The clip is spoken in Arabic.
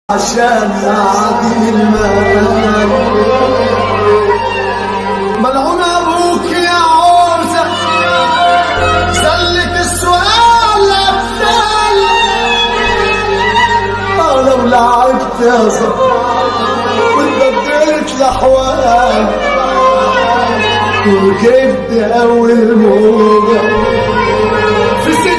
عشان عديم المال ملعون ابوك يا عوزة سلك السؤال ابدال لو لعبت يا صبر واتبدلت الاحوال وركبت اول موجة في